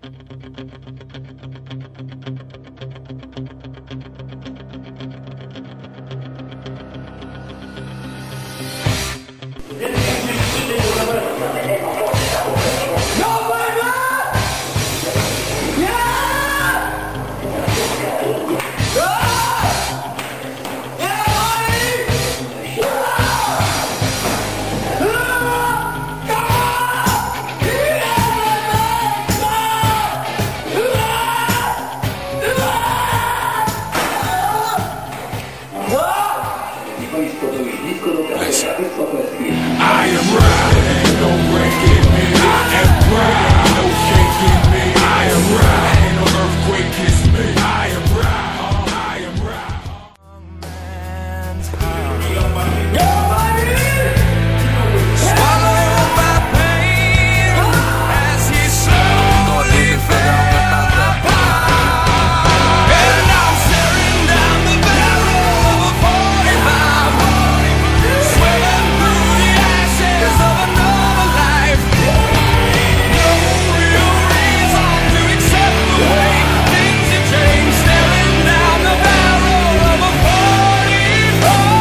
I am right, ain't no breaking me. I am right, no shaking me. I am right, ain't no earthquake is me. I am right, I am right. Swallow my pain as he slowly fell apart. And I'm staring down the barrel of a 45, swimming through the ashes of another life. No real reason to accept the way things have changed. Staring down the barrel of a 45.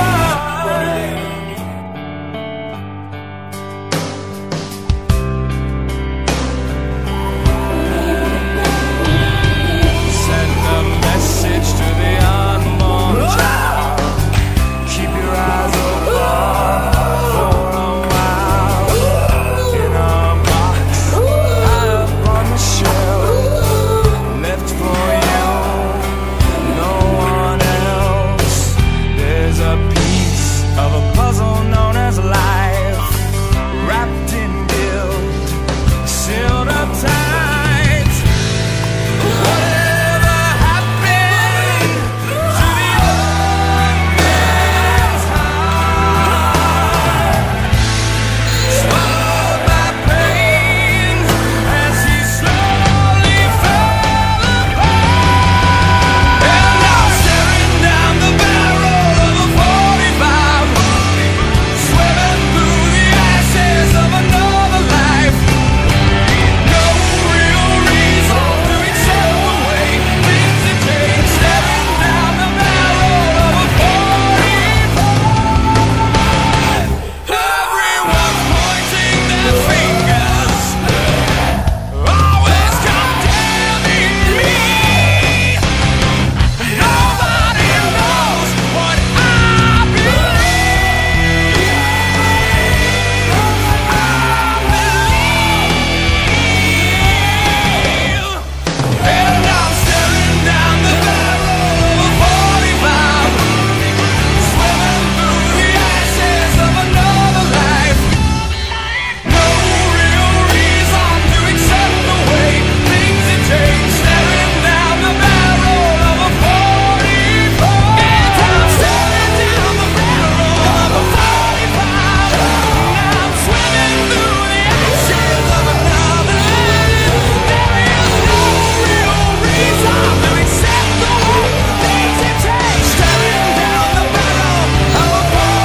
Send a message to the unborn child. Keep your eyes open for a while. In a box high up on the shelf, left for you, no one else. There's a piece of a puzzle known as life, wrapped in guilt, sealed up tight. Whatever happened to the old man's heart? Swallowed by pain as he slowly fell apart. And I'm staring down the barrel of a 45, swimming through the ashes of another life. No real reason to accept the way things have changed. Staring down the barrel of a 45. Everyone's pointing their fingers, always condemning me. Nobody knows what I believe. And I'm staring down the barrel of a 45, swimming through the ashes of another life. No real reason to accept the way things have changed. Staring down the barrel of a 45. And I'm staring down the barrel of a 45. And I'm swimming through the ashes of another life. There is no real reason to accept the way things have changed. Staring down the barrel of a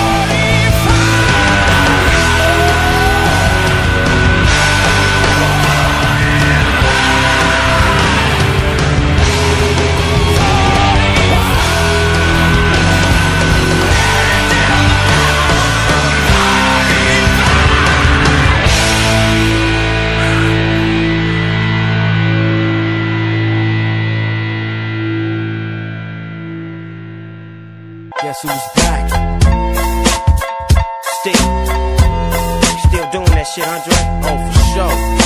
45. Guess who's back? Still doing that shit, Andre? Oh, for sure.